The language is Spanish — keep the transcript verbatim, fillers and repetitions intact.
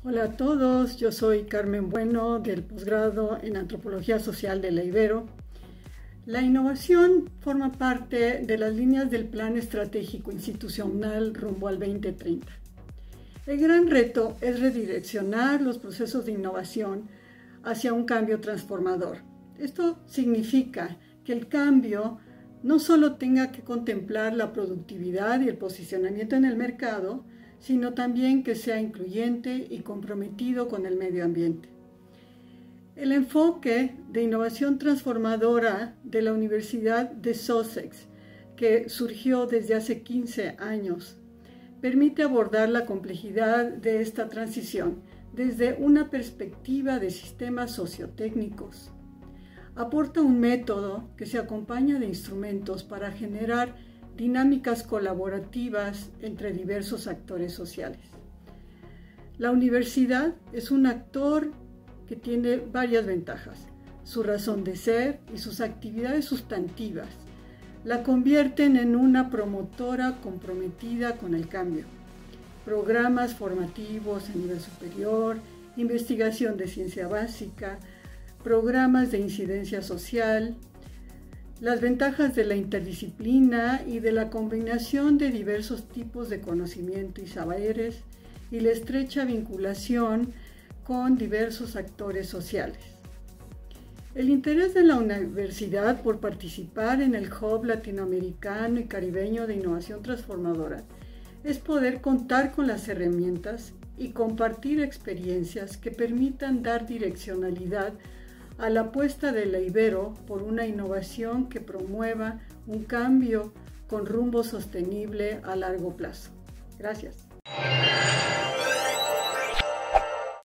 Hola a todos, yo soy Carmen Bueno del posgrado en Antropología Social de la Ibero. La innovación forma parte de las líneas del Plan Estratégico Institucional rumbo al veinte treinta. El gran reto es redireccionar los procesos de innovación hacia un cambio transformador. Esto significa que el cambio no solo tenga que contemplar la productividad y el posicionamiento en el mercado, sino también que sea incluyente y comprometido con el medio ambiente. El enfoque de innovación transformadora de la Universidad de Sussex, que surgió desde hace quince años, permite abordar la complejidad de esta transición desde una perspectiva de sistemas sociotécnicos. Aporta un método que se acompaña de instrumentos para generar dinámicas colaborativas entre diversos actores sociales. La universidad es un actor que tiene varias ventajas. Su razón de ser y sus actividades sustantivas la convierten en una promotora comprometida con el cambio. Programas formativos a nivel superior, investigación de ciencia básica, programas de incidencia social, las ventajas de la interdisciplina y de la combinación de diversos tipos de conocimiento y saberes y la estrecha vinculación con diversos actores sociales. El interés de la universidad por participar en el Hub Latinoamericano y Caribeño de Innovación Transformadora es poder contar con las herramientas y compartir experiencias que permitan dar direccionalidad a la apuesta de la Ibero por una innovación que promueva un cambio con rumbo sostenible a largo plazo. Gracias.